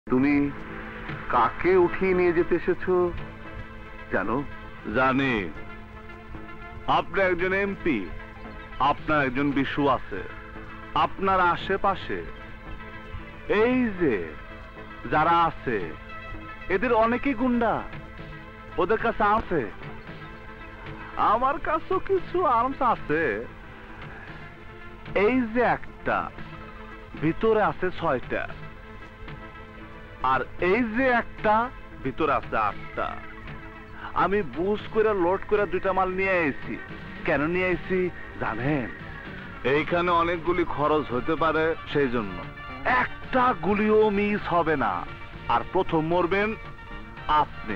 তুমি কাকে উঠিয়ে নিয়ে যেতে এসেছো জানো? জানি। আপনি একজন এমপি, আপনার একজন বিশু আছে আপনার আশেপাশে। এই যে যারা আছে এদের অনেকেই গুন্ডা, ওদের কাছে আছে, আমার কাছেও কিছু আর্মস আছে। এই যে একটা, ভিতরে আছে 6টা, আর এই যে একটা, ভিতরে আছে 8টা। আমি বুঝ করে লোড করে 2টা মাল নিয়ে এসেছি। কেন নিয়ে এসেছি জানেন? এইখানে অনেকগুলি খরচ হতে পারে, সেই জন্য একটা গুলিও মিস হবে না। আর প্রথম মরবেন আপনি।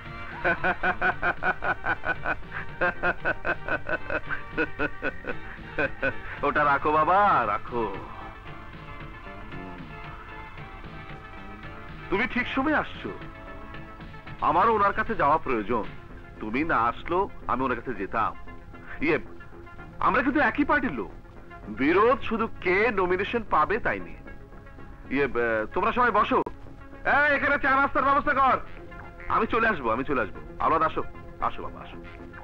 ওটা রাখো বাবা, রাখো। তুমি ঠিক সময় আসছো, আমারও ওনার কাছে যাওয়া প্রয়োজন। তুমি না আসলো আমি ওনার কাছে যেতাম। আমরা কিন্তু একই পার্টির লোক, বিরোধ শুধু কে নমিনেশন পাবে তাই নিয়ে। তোমরা সবাই বসো, এখানে চা নাস্তার ব্যবস্থা কর। আমি চলে আসবো। আওলাদ আসো, আসো বাবা আসো।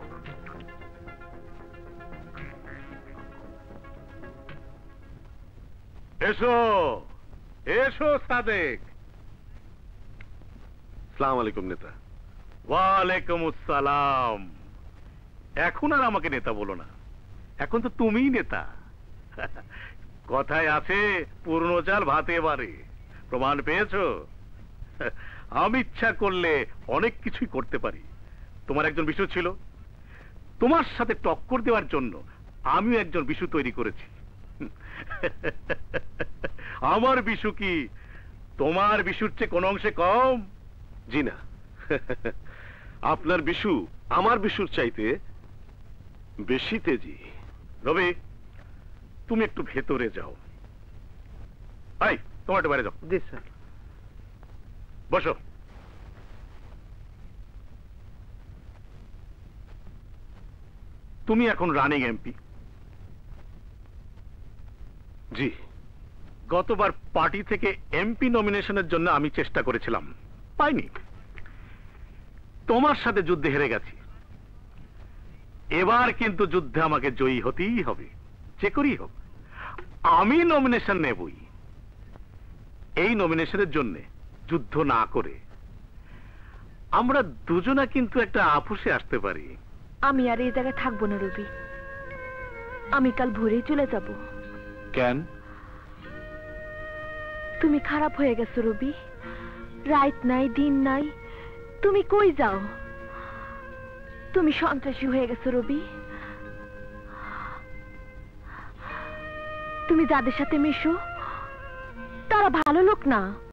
এসো এসো সাদেক। সালাম আলাইকুম নেতা। ওয়ালাইকুম আসসালাম। এখন আর আমাকে নেতা বলো না, এখন তো তুমিই নেতা। কথায় আছে পুরনো চাল ভাতে বাড়ে, প্রমাণ পেয়েছো? আমি ইচ্ছা করলে অনেক কিছুই করতে পারি। তোমার একজন বিশু ছিল, তোমার সাথে টক্কর দেওয়ার জন্য আমিও একজন বিশু তৈরি করেছি। আমার বিশু কি তোমার বিশুর চেয়ে কোন অংশে কম? জি না, আপনার বিশু আমার বিশুর চাইতে বেশি তেজি। রবি, তুমি একটু ভেতরে যাও। ভাই, তোমার একটু বাইরে যাও। জি স্যার। বসো। তুমি এখন রানিং এমপি। জি। গতবার পার্টি থেকে এমপি নমিনেশনের জন্য আমি চেষ্টা করেছিলাম, পাইনি। তোমার সাথে যুদ্ধে হেরে গেছি। এবার কিন্তু যুদ্ধে আমাকে জয়ী হতেই হবে, যে করেই হোক। আমি নমিনেশন নেবই। এই নমিনেশনের জন্য যুদ্ধ না করে আমরা দুজনা কিন্তু একটা আপোষে আসতে পারি। আমি আর এই জায়গায় থাকবো না রবি, আমি কাল ভোরেই চলে যাব। কেন? তুমি খারাপ হয়ে গেছো রবি, রাত নাই দিন নাই, তুমি কই যাও? তুমি সন্ত্রাসী হয়ে গেছো রবি। তুমি যাদের সাথে মিশো তারা ভালো লোক না।